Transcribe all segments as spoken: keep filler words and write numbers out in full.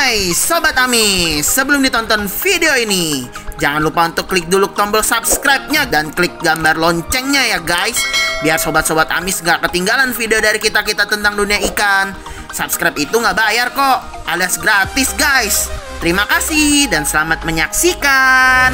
Hai Sobat Amis, sebelum ditonton video ini, jangan lupa untuk klik dulu tombol subscribe-nya dan klik gambar loncengnya ya guys, biar sobat-sobat Amis gak ketinggalan video dari kita-kita tentang dunia ikan. Subscribe itu gak bayar kok, alias gratis guys. Terima kasih dan selamat menyaksikan.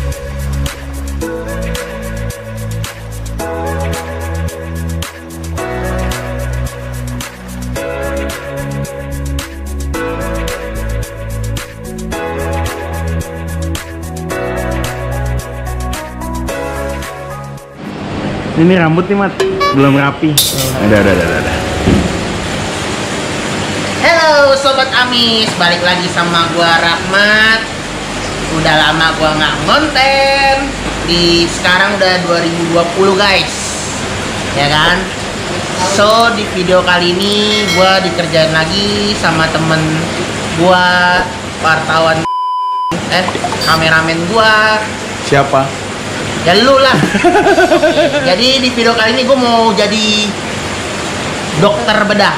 Ini rambut nih Mat, belum rapi. Ada, ada, ada, ada. Halo Sobat Amis, balik lagi sama gua Rahmat. Udah lama gua nggak ngonten. Di sekarang udah dua ribu dua puluh guys, ya kan? So di video kali ini gua dikerjain lagi sama temen gua, wartawan eh kameramen gua. Siapa? Ya lu lah. Oke. Jadi di video kali ini gue mau jadi dokter bedah.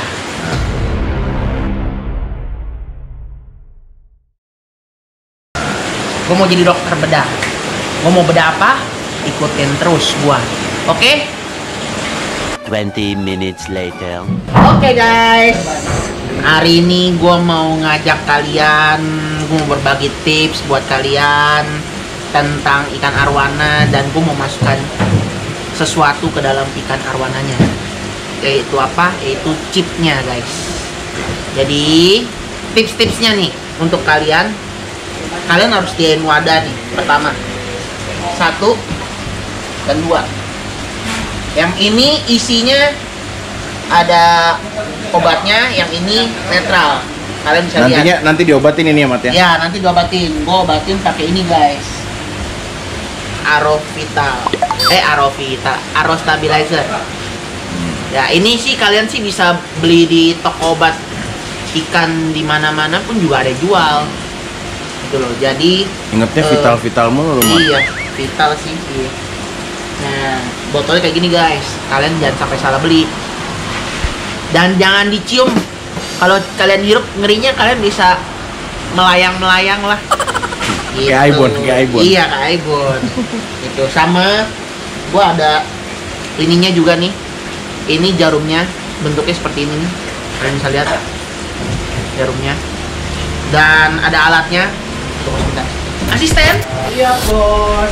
Gue mau jadi dokter bedah. Gue mau bedah apa? Ikutin terus gua. Oke? twenty minutes later. Oke guys. Hari ini gue mau ngajak kalian, gue mau berbagi tips buat kalian tentang ikan arwana, dan gue mau masukkan sesuatu ke dalam ikan arwananya, yaitu apa? Yaitu chipnya guys. Jadi tips-tipsnya nih untuk kalian, kalian harus sediain wadah nih. Pertama, satu dan dua. Yang ini isinya ada obatnya, yang ini netral. Kalian bisa Nantinya, lihat. nanti diobatin ini ya Mat ya? Ya, nanti diobatin. Gue obatin pakai ini guys. Arovital, eh Arovital, Aro Stabilizer. Ya ini sih kalian sih bisa beli di toko obat ikan di mana-mana pun juga ada jual. Itu loh. Jadi Ingatnya uh, vital vital mulu Mat. Iya, vital sih. Iya. Nah botolnya kayak gini guys. Kalian jangan sampai salah beli. Dan jangan dicium. Kalau kalian hirup ngerinya, kalian bisa melayang-melayang lah. Gitu. Kayak Aibon, kayak Aibon. Iya, kayak Aibon. Itu sama gua ada ininya juga nih. Ini jarumnya, bentuknya seperti ini nih. Kalian bisa lihat jarumnya. Dan ada alatnya. Tunggu sebentar. Asisten? Iya, Bos.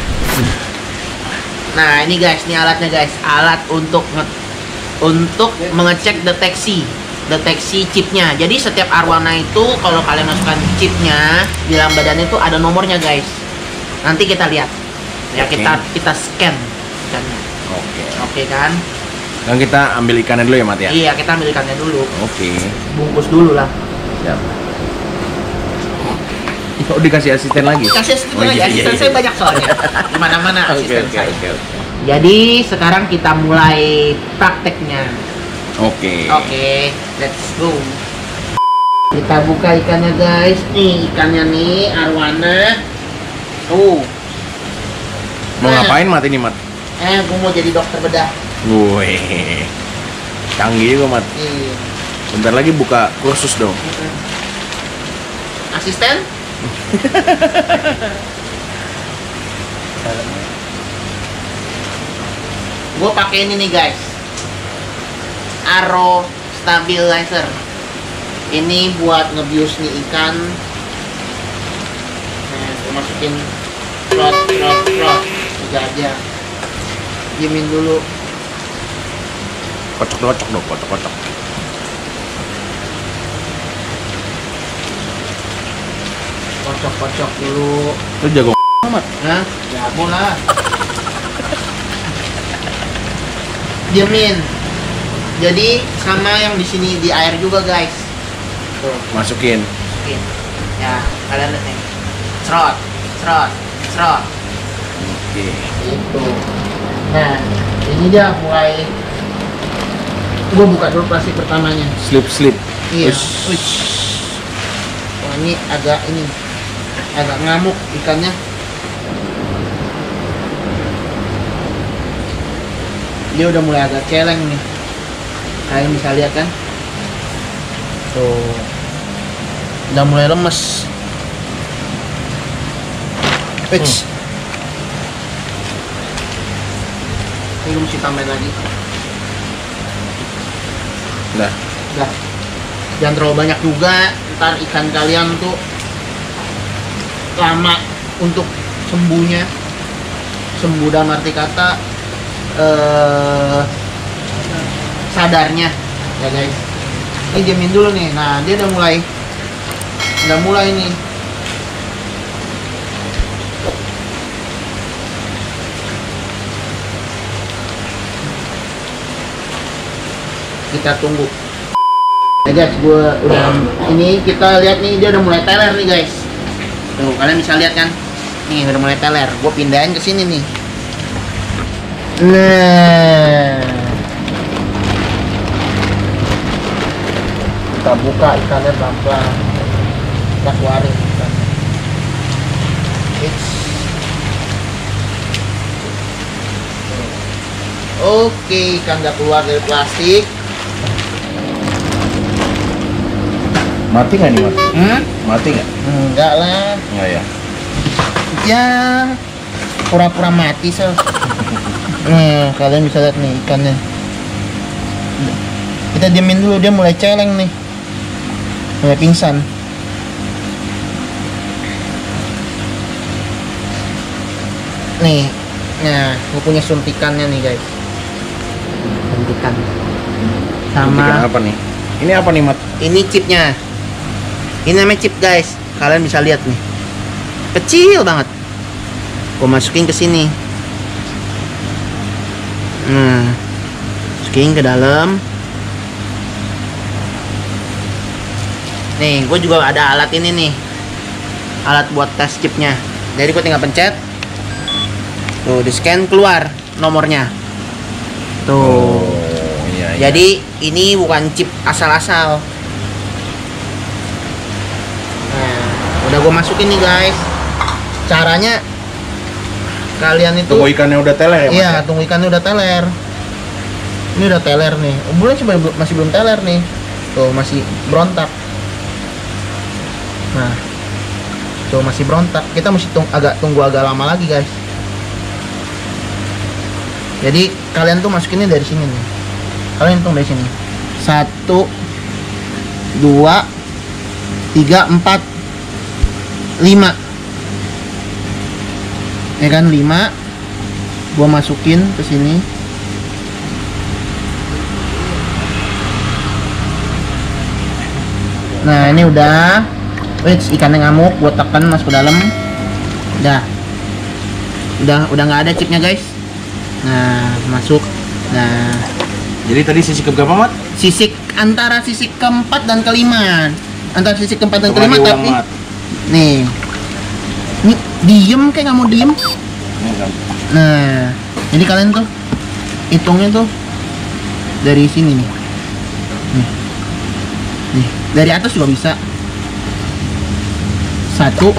Nah, ini guys, ini alatnya guys. Alat untuk nge untuk mengecek deteksi deteksi chipnya. Jadi setiap arwana itu kalau kalian masukkan chipnya di dalam badan itu ada nomornya guys. Nanti kita lihat ya. Okay. kita kita scan ikannya. Oke. Okay. Oke okay, kan? Dan kita ambil ikannya dulu ya Mat ya? Iya, kita ambil ikannya dulu. Oke. Okay. Bungkus dulu lah. Siap. Oh, dikasih asisten lagi? Kasih asisten oh, lagi. iya, Asisten iya, saya iya. banyak soalnya. Di mana-mana asisten okay, saya. Okay, okay. Jadi sekarang kita mulai prakteknya. Oke. Okay. Oke, okay, let's go. Kita buka ikannya guys. Nih ikannya nih, arwana. Tuh. Mau Nah. ngapain Mat ini Mat? Eh, gue mau jadi dokter bedah. Wih, canggih juga Mat. Iya. Bentar lagi buka kursus dong. Asisten? Gue pakai ini nih guys, Aro Stabilizer. Ini buat ngebius nih ikan. Nah, gue masukin rot, rot, rot. Udah aja. Diemin dulu. Kocok-kocok dong, kocok-kocok. Kocok-kocok dulu. Lu jago amat. Hah? Jago lah. Diemin. Jadi sama yang di sini di air juga guys. Tuh. Masukin. Masukin. Ya, kalian lihat nih. Serot, serot, serot. Oke. Itu. Nah, ini dia mulai. Gua buka dulu plastik pertamanya. Slip slip. Iya. Ush. Ush. Wah, ini agak ini agak ngamuk ikannya. Dia udah mulai agak celeng nih. Kalian bisa lihat kan? Tuh. Udah mulai lemes. Eits. Ini gue mesti tambahin lagi. Udah. Udah. Jangan terlalu banyak juga, ntar ikan kalian tuh lama untuk sembuhnya. Sembuh dalam arti kata eh, sadarnya ya guys. Ini diamin dulu nih. Nah, dia udah mulai udah mulai nih. Kita tunggu. Ya guys, gue udah ini kita lihat nih dia udah mulai teler nih guys. Tuh, kalian bisa lihat kan? Nih udah mulai teler. Gue pindahin ke sini nih. Nah. Kita buka ikannya pelan-pelan. Kita keluarin ikan. Oke, ikan udah keluar dari plastik. Mati nggak nih, Mat? Hmm? Mati nggak? Enggak lah. Nggak ya. Ya pura-pura mati sel. Nah, kalian bisa lihat nih ikannya. Kita diamin dulu, dia mulai celeng nih. Mulai pingsan. Nih, nah, gue punya suntikannya nih guys. Suntikan. Sama. Suntikan apa nih? Ini apa nih, Mat? Ini chipnya. Ini namanya chip guys. Kalian bisa lihat nih. Kecil banget. Gue masukin ke sini. Nah, masukin ke dalam. Nih, gue juga ada alat ini nih. Alat buat tes chipnya. Jadi gue tinggal pencet. Tuh, di scan keluar nomornya. Tuh. Oh, iya, iya. Jadi ini bukan chip asal-asal. Nah, udah gue masukin nih guys. Caranya kalian itu tunggu ikannya udah teler ya, Mat? iya, tunggu ikannya udah teler. Ini udah teler nih. Umurnya sih belum- masih belum teler nih. Tuh, masih berontak. Nah, tuh masih berontak. Kita mesti tung- agak tunggu agak lama lagi guys. Jadi kalian tuh masukinnya dari sini nih. Kalian hitung dari sini. Satu, dua, tiga, empat, lima. Ya kan lima. Gua masukin ke sini. Nah ini udah. Wait, ikannya ngamuk. Gua tekan masuk ke dalam. Udah. Udah, udah nggak ada chipnya guys. Nah masuk. Nah. Jadi tadi sisi keberapa, Mat? Sisik antara sisik keempat dan kelima. Antara sisik keempat dan Coba kelima diulang, tapi Mat. nih. Nih diem kayak nggak mau diem. Ini kan. Nah, jadi kalian tuh hitungnya tuh dari sini nih. Nih. Nih, dari atas juga bisa. Satu.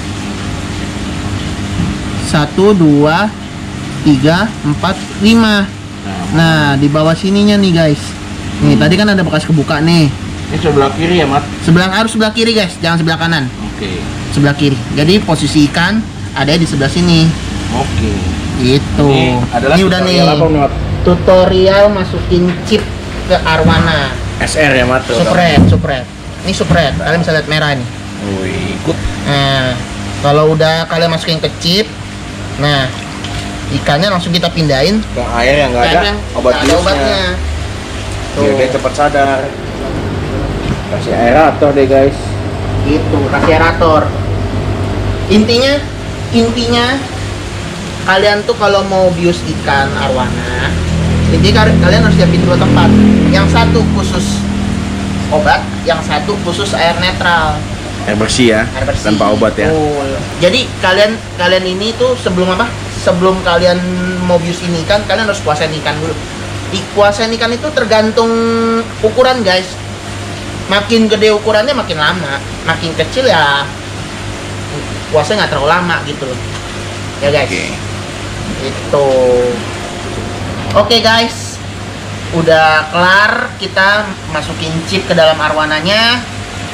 Satu, dua, tiga, empat, lima. Nah, di bawah sininya nih guys. Nih, Hmm. tadi kan ada bekas kebuka nih. Ini sebelah kiri ya, Mat? Sebelah harus sebelah kiri guys, jangan sebelah kanan. Oke. Sebelah kiri. Jadi posisi ikan ada di sebelah sini. Oke. Gitu. Ini adalah Ini udah nih. tutorial apa, Mat? Tutorial masukin chip ke arwana. S R ya, Mat? Supret, supret. Ini supret. Kalian bisa lihat merah nih. Wih, ikut. Nah, kalau udah kalian masukin ke chip, nah ikannya langsung kita pindahin Ke air yang nggak ke ada air yang obat nggak ada biusnya. obatnya. Biar dia cepat sadar. Kasih aerator deh, guys. Gitu, kasih aerator. Intinya, intinya kalian tuh kalau mau bius ikan arwana, intinya kalian harus siapin dua tempat. Yang satu khusus obat, yang satu khusus air netral. Air bersih ya, Air bersih. tanpa obat ya. Betul. Jadi kalian kalian ini tuh sebelum apa? Sebelum kalian mau bius ini ikan, kalian harus kuasain ikan dulu. Di kuasain ikan itu tergantung ukuran guys. Makin gede ukurannya makin lama, makin kecil ya puasanya nggak terlalu lama gitu loh. Ya guys. Oke. Itu. Oke guys. Udah kelar, kita masukin chip ke dalam arwananya. Semoga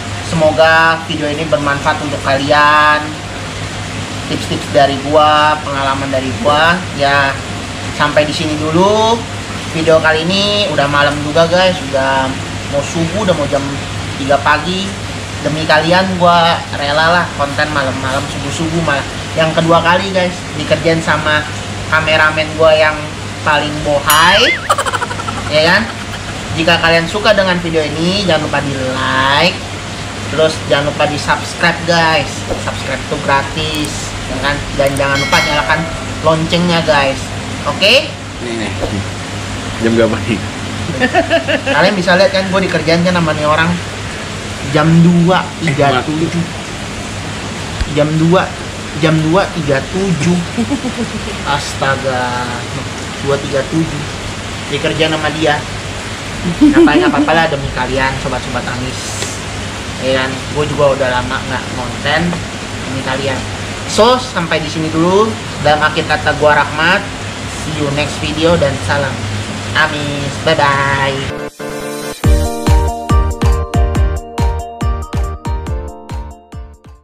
semoga video ini bermanfaat untuk kalian. Tips-tips dari gua, pengalaman dari gua. Ya, sampai di sini dulu video kali ini. Udah malam juga guys, udah mau subuh, udah mau jam tiga pagi. Demi kalian gua rela lah konten malam-malam, subuh-subuh malah. Yang kedua kali guys, dikerjain sama kameramen gua yang paling bohai. Ya kan? Jika kalian suka dengan video ini, jangan lupa di like. Terus jangan lupa di subscribe guys. Subscribe itu gratis, ya kan? Dan jangan lupa nyalakan loncengnya guys. Oke? Nih nih. Jam berapa nih? Kalian bisa lihat kan, gue dikerjain kan sama nih orang jam dua tiga puluh tujuh. Jam dua jam dua tiga puluh tujuh. Astaga. dua tiga tujuh. Dikerjain sama dia. Ngapain nggak apa-apa lah demi kalian sobat-sobat Amis. Ya kan, gue juga udah lama nggak konten demi kalian. So, sampai di sini dulu. Dalam akhir kata gua Rahmat. See you next video dan salam Amis. Bye bye.